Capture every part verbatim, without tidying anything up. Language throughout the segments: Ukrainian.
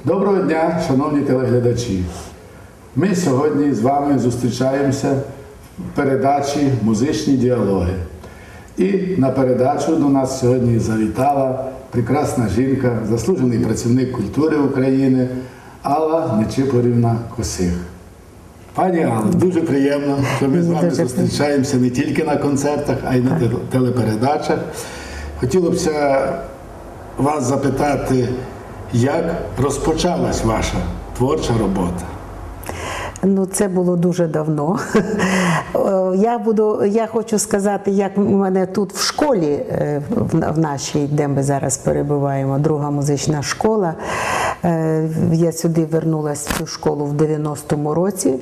Доброго дня, шановні телеглядачі! Ми сьогодні з вами зустрічаємося в передачі «Музичні діалоги». І на передачу до нас сьогодні завітала прекрасна жінка, заслужений працівник культури України Алла Нечипорівна Косих. Пані Алло, дуже приємно, що ми з вами зустрічаємося не тільки на концертах, а й на телепередачах. Хотілося б вас запитати, як розпочалась ваша творча робота? Ну, це було дуже давно. Я, буду, я хочу сказати, як у мене тут в школі, в нашій, де ми зараз перебуваємо, друга музична школа. Я сюди вернулася в цю школу в дев'яностому році,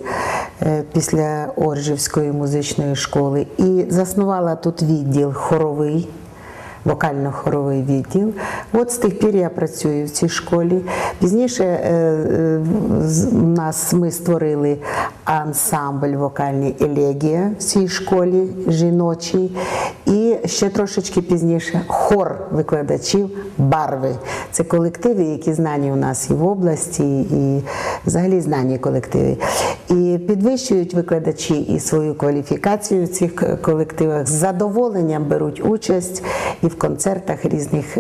після Оржівської музичної школи. І заснувала тут відділ хоровий, вокально-хоровий відділ. От з тих пір я працюю в цій школі. Пізніше е, е, нас, ми створили ансамбль вокальний «Елегія» в цій школі жіночій. І ще трошечки пізніше хор викладачів «Барви». Це колективи, які знані у нас і в області, і взагалі знані колективи. І підвищують викладачі і свою кваліфікацію в цих колективах, з задоволенням беруть участь і в концертах різних,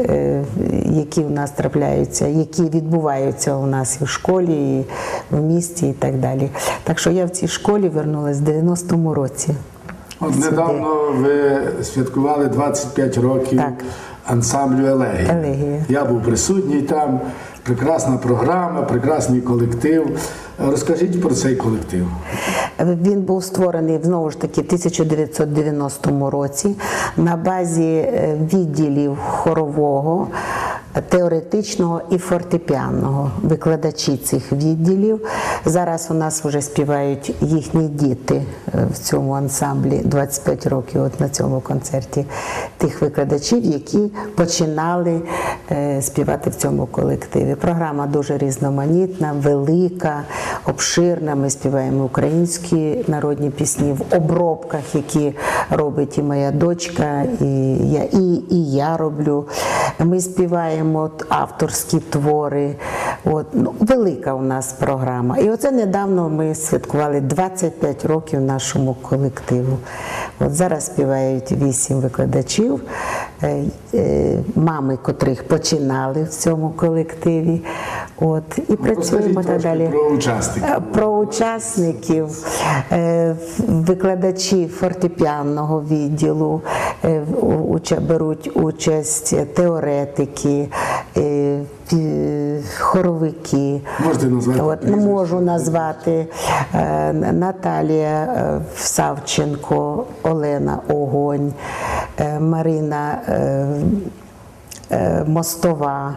які у нас трапляються, які відбуваються у нас і в школі, і в місті, і так далі. Так що я в цій школі вернулася в дев'яностому році. От недавно ви святкували двадцять п'ять років так. ансамблю «Елегія». «Елегія». Я був присутній там, прекрасна програма, прекрасний колектив. Розкажіть про цей колектив. Він був створений, знову ж таки, в тисяча дев'ятсот дев'яностому році на базі відділів хорового, теоретичного і фортепіанного. Викладачі цих відділів. Зараз у нас вже співають їхні діти в цьому ансамблі, двадцять п'ять років от на цьому концерті, тих викладачів, які починали е, співати в цьому колективі. Програма дуже різноманітна, велика, обширна. Ми співаємо українські народні пісні в обробках, які робить і моя дочка, і я, і, і я роблю. Ми співаємо От, авторські твори. От, ну, велика у нас програма. І оце недавно ми святкували двадцять п'ять років нашому колективу. От зараз співають вісім викладачів, е, е, мами, котрих починали в цьому колективі. От, і ну, працюємо так далі. Про учасників. Про учасників, е, викладачі фортепіанного відділу, е, уча, беруть участь теоретики, е, хоровики. Можете назвати? От, можу назвати е, Наталія Савченко, Олена Огонь, е, Марина е, е, Мостова,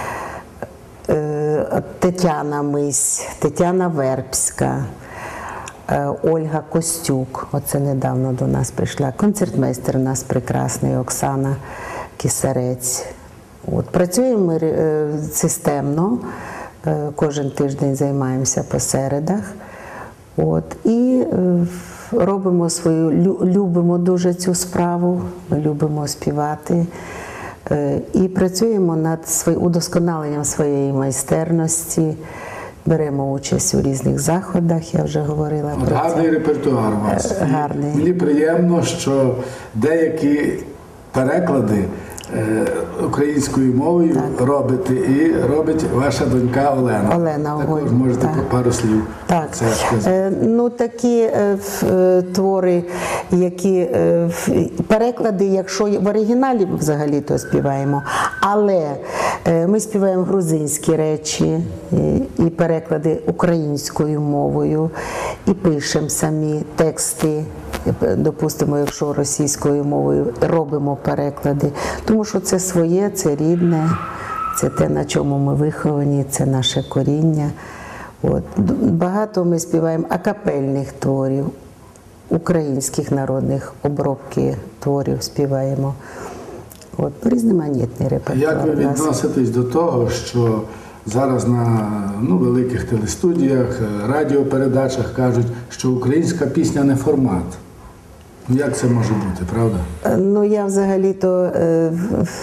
е, Тетяна Мись, Тетяна Вербська, е, Ольга Костюк. Оце недавно до нас прийшла. Концертмейстер у нас прекрасний, Оксана Кисарець. От, працюємо ми е, системно, е, кожен тиждень займаємося по середах. От, і е, робимо свою, лю, любимо дуже цю справу, любимо співати. Е, і працюємо над свої, удосконаленням своєї майстерності, беремо участь у різних заходах, я вже говорила От, про гарний це. репертуар у вас. Е, гарний. Мені приємно, що деякі переклади українською мовою так. робите, і робить ваша донька Олена. Олена Огонь. Також можете так. пару слів так. це сказати. Е, ну, такі е, е, твори, які е, переклади, якщо в оригіналі взагалі то співаємо, але е, ми співаємо грузинські речі і, і переклади українською мовою, і пишемо самі тексти. Допустимо, якщо російською мовою робимо переклади, тому що це своє, це рідне, це те, на чому ми виховані, це наше коріння. От. Багато ми співаємо акапельних творів, українських народних обробки творів співаємо. От. Різноманітний репертуар. Як ви відноситесь до того, що зараз на ну, великих телестудіях, радіопередачах кажуть, що українська пісня не формат? Як це може бути, правда? Ну, я взагалі-то,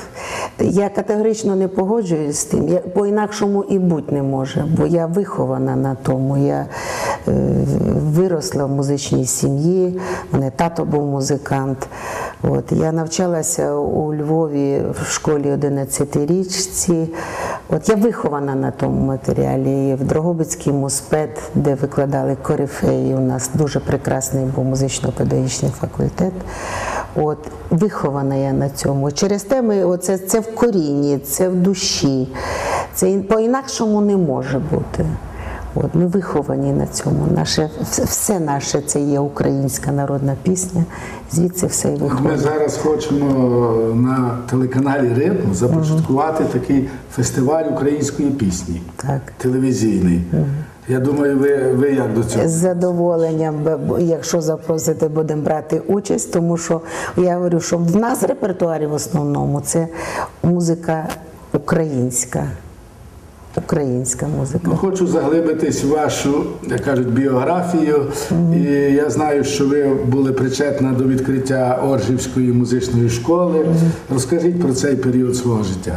Я категорично не погоджуюсь з тим, я, по-інакшому і бути не може, бо я вихована на тому. Я е, виросла в музичній сім'ї, у мене тато був музикант. От, я навчалася у Львові в школі одинадцятирічці. От, я вихована на тому матеріалі. І в Дрогобицький муспед, де викладали корифеї, у нас дуже прекрасний був музично-педагогічний факультет. От, вихована я на цьому. Через те ми, оце, це в корінні, це в душі. Це по-інакшому не може бути. От, ми виховані на цьому. Наше, все наше це є українська народна пісня, звідси все і виходить. Ми зараз хочемо на телеканалі «Ритм» започаткувати угу. такий фестиваль української пісні, так. телевізійний. Угу. Я думаю, ви, ви як до цього? З задоволенням, якщо запросите, будемо брати участь, тому що я говорю, що в нас в репертуарі в основному це музика українська. Українська музика. Ну, хочу заглибитись в вашу, як кажуть, біографію. Mm-hmm. І я знаю, що ви були причетна до відкриття Оржівської музичної школи. Mm-hmm. Розкажіть про цей період свого життя.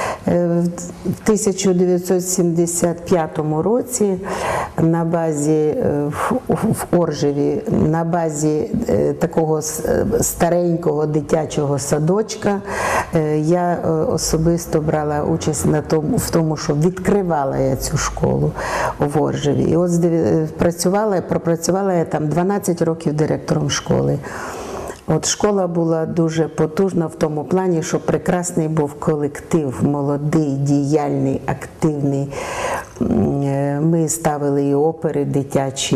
В тисяча дев'ятсот сімдесят п'ятому році на базі в Оржеві, на базі такого старенького дитячого садочка я особисто брала участь на тому, в тому, що відкривала я цю школу в Оржеві. І от працювала, пропрацювала я там дванадцять років директором школи. От школа була дуже потужна в тому плані, що прекрасний був колектив, молодий, діяльний, активний. Ми ставили і опери дитячі,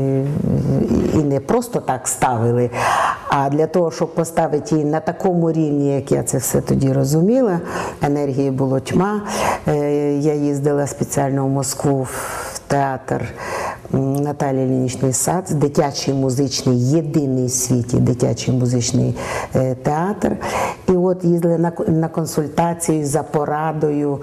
і не просто так ставили, а для того, щоб поставити її на такому рівні, як я це все тоді розуміла, енергії було тьма. Я їздила спеціально в Москву в театр Наталії Іллінічної Сац, дитячий музичний, єдиний в світі дитячий музичний театр. І от їздили на, на консультації за порадою.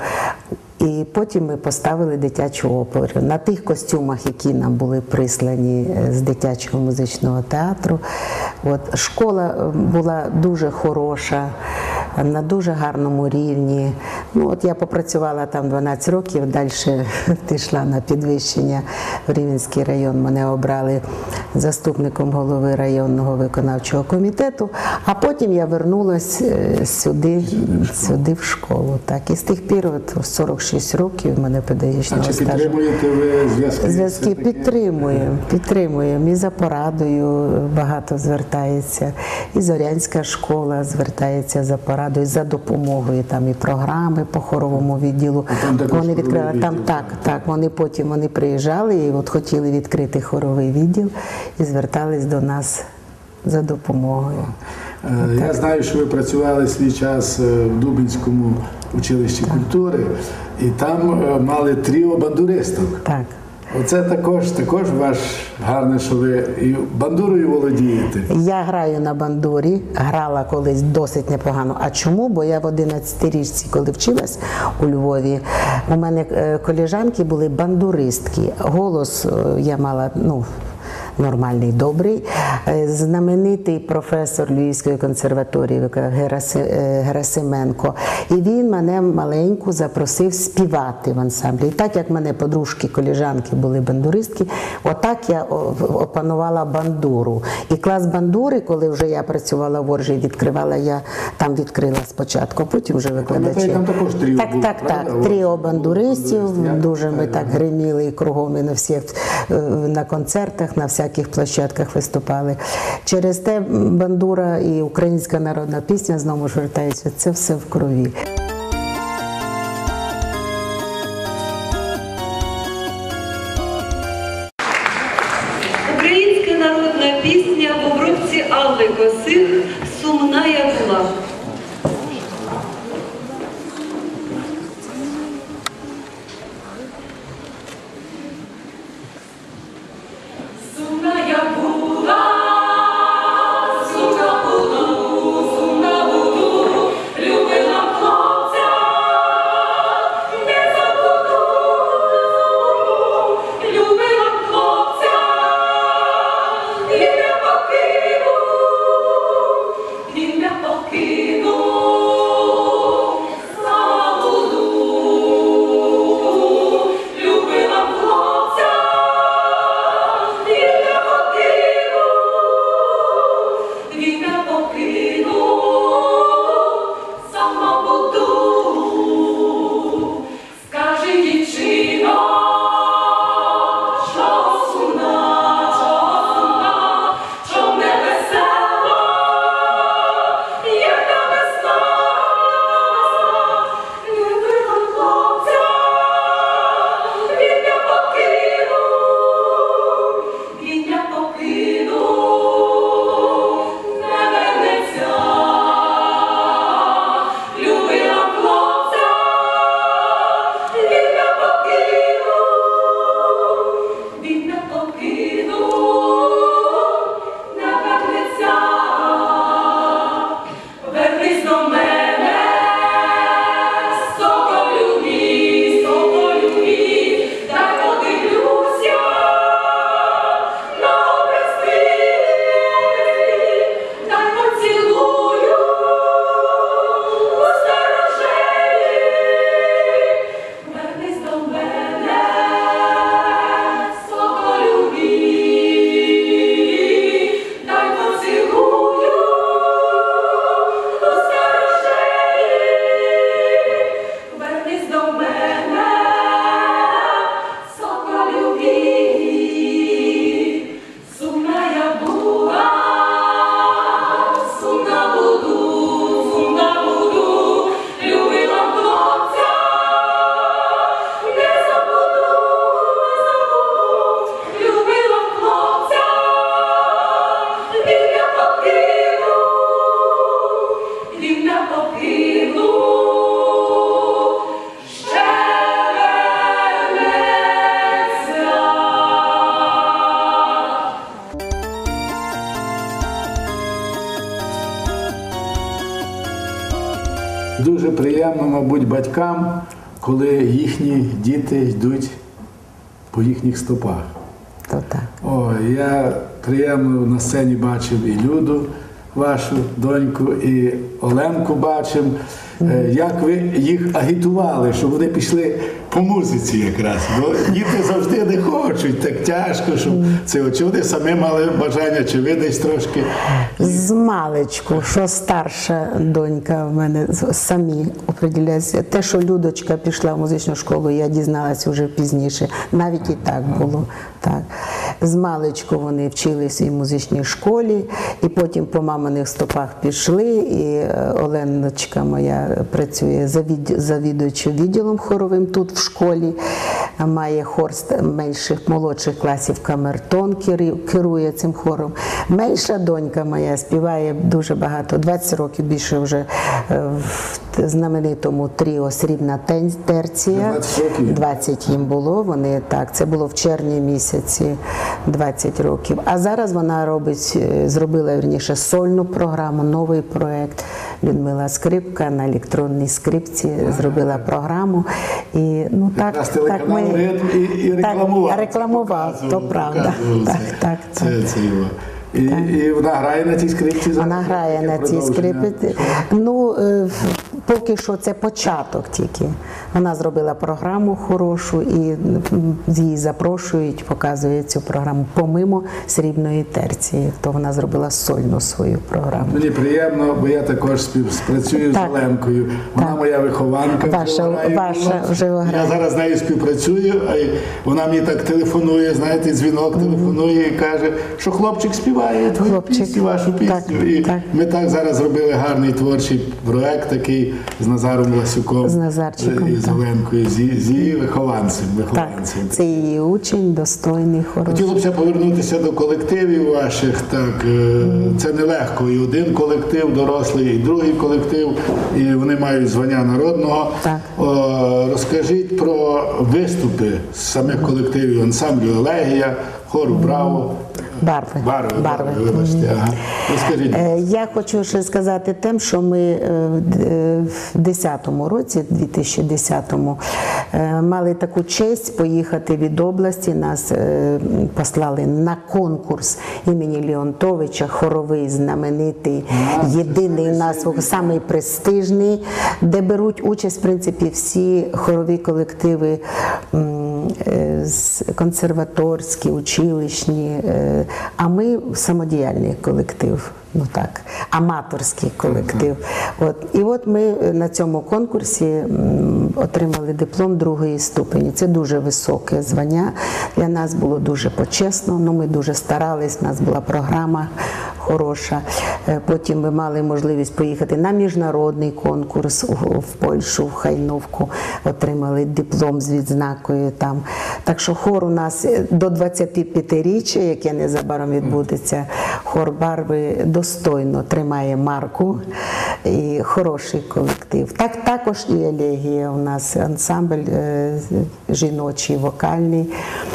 І потім ми поставили дитячу оперу. На тих костюмах, які нам були прислані з дитячого музичного театру. От, школа була дуже хороша, на дуже гарному рівні. Ну, от я попрацювала там дванадцять років, далі пішла на підвищення в Рівненський район. Мене обрали заступником голови районного виконавчого комітету, а потім я вернулася сюди, сюди в школу. Так. І з тих пір, от, сорок шість років в мене педагогічного стажу. А чи підтримуєте ви зв'язки? Зв'язки підтримуємо, підтримуємо. І за порадою багато звертається. І Зорянська школа звертається за порадою, за допомогою, там і програми по хоровому відділу. Вони відкрили там, так, так. Вони потім вони приїжджали і от хотіли відкрити хоровий відділ і звертались до нас за допомогою. Я так. знаю, що ви працювали свій час в Дубинському училищі так. культури, і там мали тріо бандуристок. Так. Оце також, також ваш гарне, що ви і бандурою володієте. Я граю на бандурі, грала колись досить непогано. А чому? Бо я в одинадцятирічці, коли вчилась у Львові, у мене колежанки були бандуристки. Голос я мала, ну, нормальний, добрий. Знаменитий професор Львівської консерваторії Герасименко. І він мене маленьку запросив співати в ансамблі. І так як мене подружки, колежанки були бандуристки, отак я опанувала бандуру. І клас бандури, коли вже я працювала в Оржі, відкривала, я там відкрила спочатку, потім вже викладачі. Там також тріо Так, було, так, правда? так. Тріо бандуристів, дуже ми так гриміли і кругом, і на всіх, на концертах, на всяких площадках виступали. Через те бандура і українська народна пісня знову ж вертаються. Це все в крові. Українська народна пісня в обробці Алли Косих «Сумна я була». Любила хлопця. мабуть, батькам, коли їхні діти йдуть по їхніх стопах. То так. О, я приємно на сцені бачив і Люду, вашу доньку, і Оленку бачив. Е, Як ви їх агітували, щоб вони пішли по музиці якраз. Бо діти завжди не хочуть, так тяжко, щоб це. Чи вони самі мали бажання, чи ви десь трошки? З маличку, що старша донька в мене самі определяються. Те, що Людочка пішла в музичну школу, я дізналася вже пізніше. Навіть і так було. Так. З маличку вони вчилися і в музичній школі, і потім по маминих стопах пішли, і Оленочка моя працює завід- завідуючим відділом хоровим тут в школі, має хор з менших, молодших класів камертон, керує- керує цим хором. Менша донька моя співає дуже багато, двадцять років більше вже е, в знаменитому тріо «Срібна тен- терція». двадцять років? двадцять їм було, вони так, це було в червні місяці, двадцять років. А зараз вона робить, е, зробила, вірніше, сольну програму, новий проєкт. Людмила Скрипка на електронній скрипці зробила програму. І, ну, так, Якраз так телеканал ми, «Ритм» і, і рекламував. Так, рекламував, то Показував, правда. показував Так, це. так, Це, так. це його. І, і вона грає на цій скрипці? Вона зараз? грає Яке на цій продовження? скрипці. Ну, е, поки що це початок тільки. Вона зробила програму хорошу і м, її запрошують, показують цю програму помимо «Срібної терції». То вона зробила сольну свою програму. Мені приємно, бо я також співпрацюю Так. з Оленкою. Вона Так. моя вихованка. Ваша- вже грає ваша була. вже грає. Я зараз з нею співпрацюю, а й вона мені так телефонує, знаєте, дзвінок телефонує і каже, що хлопчик співає твою Хлопчик. пісню, вашу пісню. Так, і так. ми так зараз зробили гарний творчий проект такий з Назаром Ласюком. З Назарчиком, І з так. Оленкою, з її, з її вихованцем. Так, вихованцем. це її учень, достойний, хороший. Хотілося б повернутися до колективів ваших. Так, е, це нелегко. І один колектив дорослий, і другий колектив, і вони мають звання народного. Так. О, розкажіть про виступи з самих колективів ансамблю «Елегія», хору «Браво». Барви. Барви, Барви. барви, вибачте. Ага. Розкажіть. Е, Я хочу ще сказати тим, що ми е, в д- е, в десятому році, дві тисячі десятому, е, мали таку честь поїхати від області. Нас е, послали на конкурс імені Леонтовича, хоровий, знаменитий, єдиний у нас, самий престижний, де беруть участь, в принципі, всі хорові колективи м, е, з- консерваторські, училищні, е, а ми самодіяльний колектив. Ну так, аматорський колектив. От. І от ми на цьому конкурсі м, отримали диплом другої ступені. Це дуже високе звання. Для нас було дуже почесно, ну, ми дуже старались, у нас була програма хороша. Е, Потім ми мали можливість поїхати на міжнародний конкурс у- в Польщу, в Хайновку, отримали диплом з відзнакою там. Так що хор у нас до двадцятип'ятиріччя, яке незабаром відбудеться, хор «Барви» достойно тримає марку і хороший колектив. Так, також і «Елегія» у нас ансамбль е, жіночий, вокальний,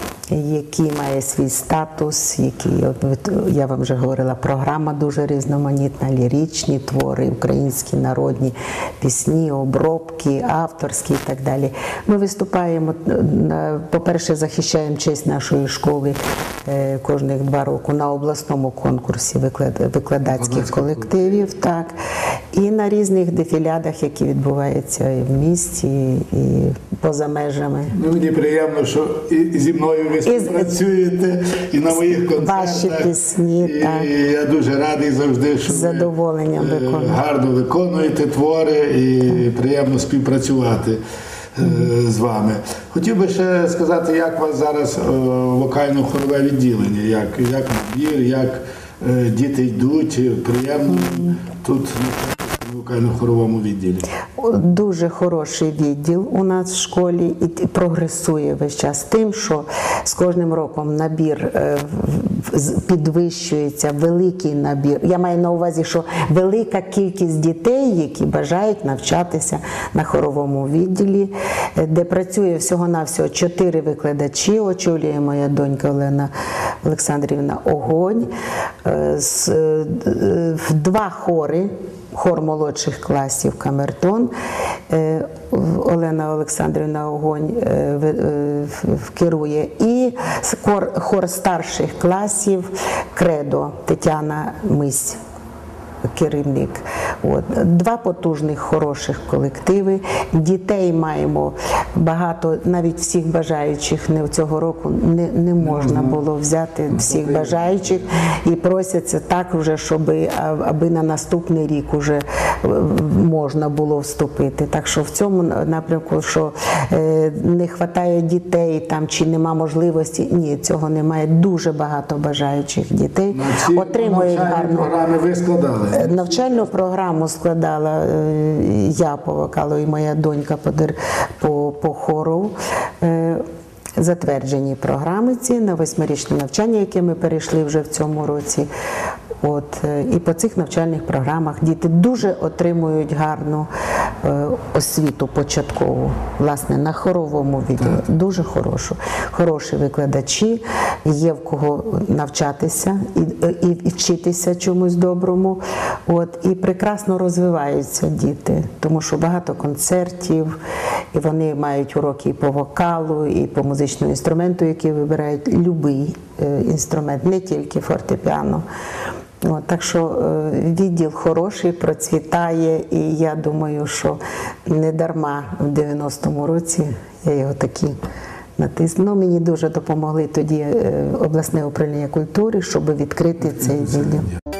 який має свій статус, який, от, ви- я вам вже говорила, програма дуже різноманітна, ліричні твори, українські народні пісні, обробки, авторські і так далі. Ми виступаємо, на- по-перше, захищаємо честь нашої школи е, кожних два роки на обласному конкурсі виклад- викладацьких колективів, так, і на різних дефілядах, які відбуваються і в місті, і поза межами. Ну, мені приємно, що і зі мною ви з- співпрацюєте, і на моїх концертах. Ваші пісні, і, так. І я дуже радий завжди, що З задоволенням ви е, виконую. гарно виконуєте твори і приємно співпрацювати е, з вами. Хотів би ще сказати, як у вас зараз е, вокально-хорове відділення, як, як набір, як е, діти йдуть, приємно тут на вокально-хоровому відділі. Дуже хороший відділ у нас в школі і т- прогресує весь час тим, що з кожним роком набір е, в- з- підвищується, великий набір. Я маю на увазі, що велика кількість дітей, які бажають навчатися на хоровому відділі, е, де працює всього-навсього чотири викладачі, очолює моя донька Олена Олександрівна Огонь, е, з- е, д- е, два хори хор молодших класів «Камертон». Е, Олена Олександрівна Огонь е, ви- е, в- керує. І хор, хор старших класів «Кредо» Тетяна Мись. Керівник. От. Два потужних, хороших колективи. Дітей маємо багато, навіть всіх бажаючих не цього року не, не можна було взяти всіх бажаючих і просяться так вже, щоб аби на наступний рік вже можна було вступити. Так що в цьому напрямку, що е, не вистачає дітей там чи нема можливості, ні, цього немає. Дуже багато бажаючих дітей На ці отримують навчальні гарну програми ви складали? навчальну програму складала е, я по вокалу і моя донька по, дир- по, по хору. Е, Затверджені програми ці на восьмирічне навчання, яке ми перейшли вже в цьому році. От, е, і по цих навчальних програмах діти дуже отримують гарну е, освіту початкову, власне, на хоровому відділі. Дуже хорошу. Хороші викладачі, є в кого навчатися і, і, і вчитися чомусь доброму. От, і прекрасно розвиваються діти, тому що багато концертів, і вони мають уроки і по вокалу, і по музичному інструменту, який вибирають, любий е, інструмент, не тільки фортепіано. От, так що е, відділ хороший, процвітає, і я думаю, що не дарма в дев'яностому році я його таки натиснула. Ну, мені дуже допомогли тоді е, обласне управління культури, щоб відкрити цей відділ.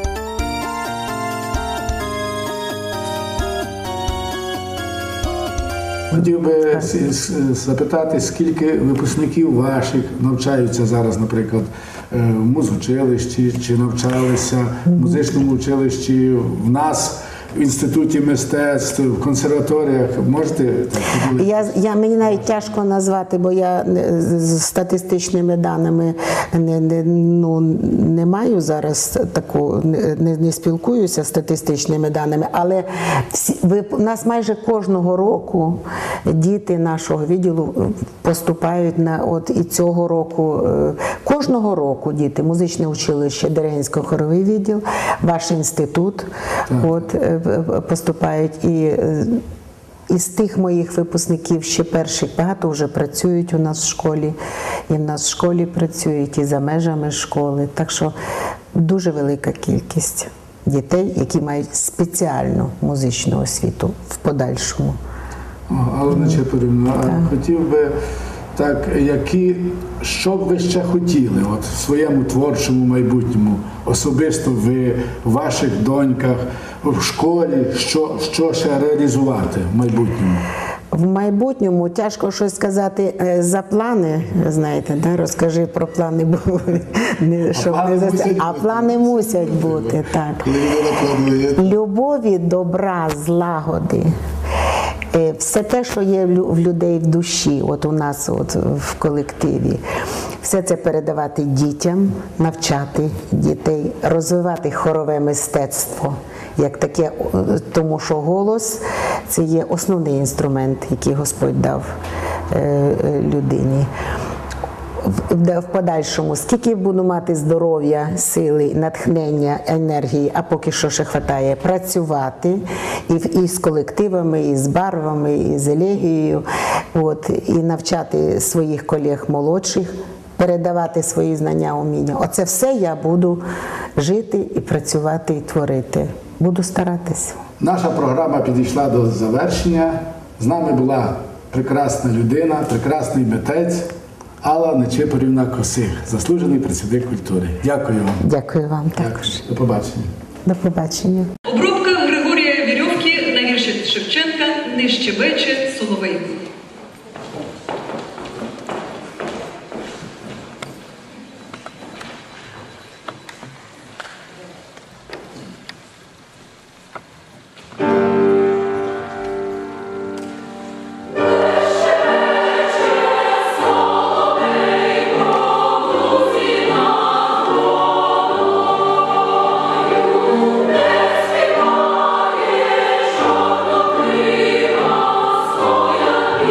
Хотів би с- с- запитати, скільки випускників ваших навчаються зараз, наприклад, е, в музучилищі, чи навчалися в музичному училищі, в нас в інституті мистецтв, в консерваторіях. Можете так поділитися? Я, я, мені навіть тяжко назвати, бо я не- з з статистичними даними не, не, ну, не маю зараз таку, не, не, не спілкуюся з статистичними даними, але всі, ви, у нас майже кожного року діти нашого відділу поступають на, от і цього року, е, кожного року діти, музичне училище, Дерегінсько-хоровий відділ, ваш інститут, от, е, поступають і е, із тих моїх випускників ще перших багато вже працюють у нас в школі, і в нас в школі працюють, і за межами школи. Так що дуже велика кількість дітей, які мають спеціальну музичну освіту в подальшому. О, Алла Чепурівна, а хотів би так, які, що б ви ще хотіли от, в своєму творчому майбутньому, особисто ви, в ваших доньках, в школі, що, що ще реалізувати в майбутньому? В майбутньому тяжко щось сказати е, за плани, знаєте, да? Розкажи про плани, бо не, щоб плани не заста- мусять а бути. плани мусять бути, так. Коли ви плануєте? Любові, добра, злагоди. Е, Все те, що є в лю- в людей в душі, от у нас от в колективі, все це передавати дітям, навчати дітей, розвивати хорове мистецтво як таке, о, тому що голос – це є основний інструмент, який Господь дав е, е, людині. В- в в подальшому, скільки буду мати здоров'я, сили, натхнення, енергії, а поки що ще вистачає працювати і, в- і з колективами, і з барвами, і з елегією, от, і навчати своїх колег молодших, передавати свої знання, уміння. Оце все я буду жити і працювати, і творити. Буду старатися. Наша програма підійшла до завершення. З нами була прекрасна людина, прекрасний митець Алла Нечипорівна Косих, заслужений працівник культури. Дякую вам. Дякую вам також. До побачення. До побачення. Обробка Григорія Вірьовки на вірші Шевченка «Не щебече соловей». Своя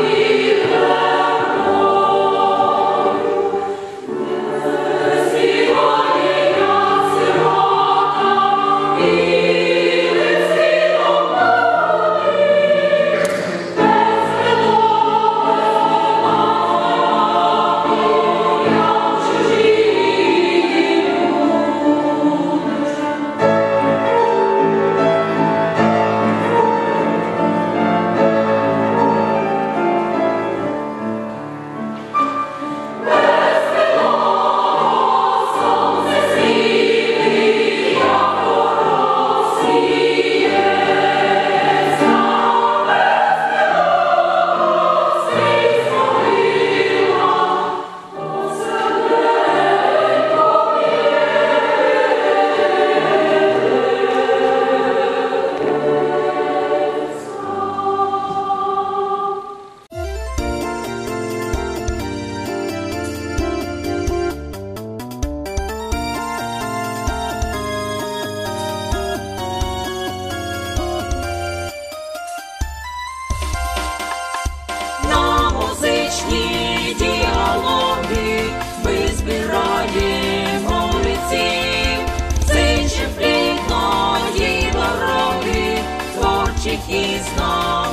знов